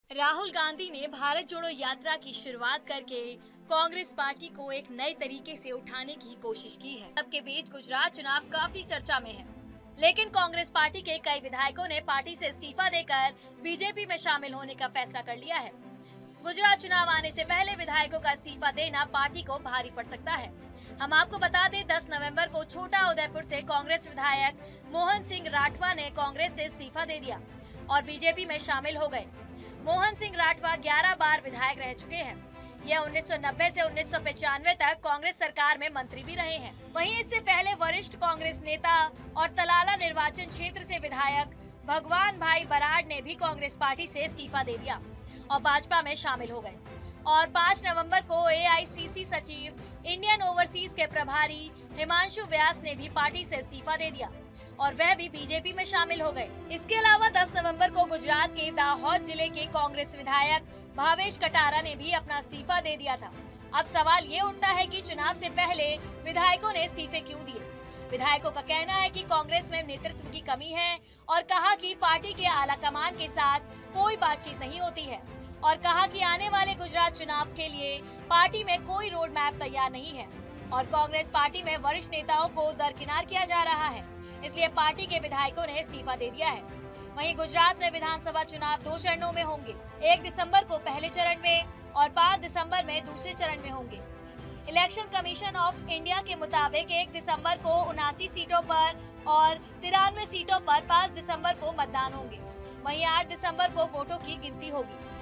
राहुल गांधी ने भारत जोड़ो यात्रा की शुरुआत करके कांग्रेस पार्टी को एक नए तरीके से उठाने की कोशिश की है। सबके बीच गुजरात चुनाव काफी चर्चा में है, लेकिन कांग्रेस पार्टी के कई विधायकों ने पार्टी से इस्तीफा देकर बीजेपी में शामिल होने का फैसला कर लिया है। गुजरात चुनाव आने से पहले विधायकों का इस्तीफा देना पार्टी को भारी पड़ सकता है। हम आपको बता दें, 10 नवंबर को छोटा उदयपुर से कांग्रेस विधायक मोहन सिंह राठवा ने कांग्रेस से इस्तीफा दे दिया और बीजेपी में शामिल हो गए। मोहन सिंह राठवा 11 बार विधायक रह चुके हैं। यह 1990 से 1995 तक कांग्रेस सरकार में मंत्री भी रहे हैं। वहीं इससे पहले वरिष्ठ कांग्रेस नेता और तलाला निर्वाचन क्षेत्र से विधायक भगवान भाई बराड़ ने भी कांग्रेस पार्टी से इस्तीफा दे दिया और भाजपा में शामिल हो गए। और 5 नवंबर को AICC सचिव इंडियन ओवरसीज के प्रभारी हिमांशु व्यास ने भी पार्टी से इस्तीफा दे दिया और वह भी बीजेपी में शामिल हो गए। इसके अलावा 10 नवंबर को गुजरात के दाहोद जिले के कांग्रेस विधायक भावेश कटारा ने भी अपना इस्तीफा दे दिया था। अब सवाल ये उठता है कि चुनाव से पहले विधायकों ने इस्तीफे क्यों दिए। विधायकों का कहना है कि कांग्रेस में नेतृत्व की कमी है और कहा कि पार्टी के आला कमान के साथ कोई बातचीत नहीं होती है और कहा कि आने वाले गुजरात चुनाव के लिए पार्टी में कोई रोड मैप तैयार नहीं है और कांग्रेस पार्टी में वरिष्ठ नेताओं को दरकिनार किया जा रहा है, इसलिए पार्टी के विधायकों ने इस्तीफा दे दिया है। वहीं गुजरात में विधानसभा चुनाव 2 चरणों में होंगे। 1 दिसंबर को पहले चरण में और 5 दिसंबर में दूसरे चरण में होंगे। इलेक्शन कमीशन ऑफ इंडिया के मुताबिक 1 दिसंबर को 79 सीटों पर और 93 सीटों पर 5 दिसंबर को मतदान होंगे। वहीं 8 दिसंबर को वोटों की गिनती होगी।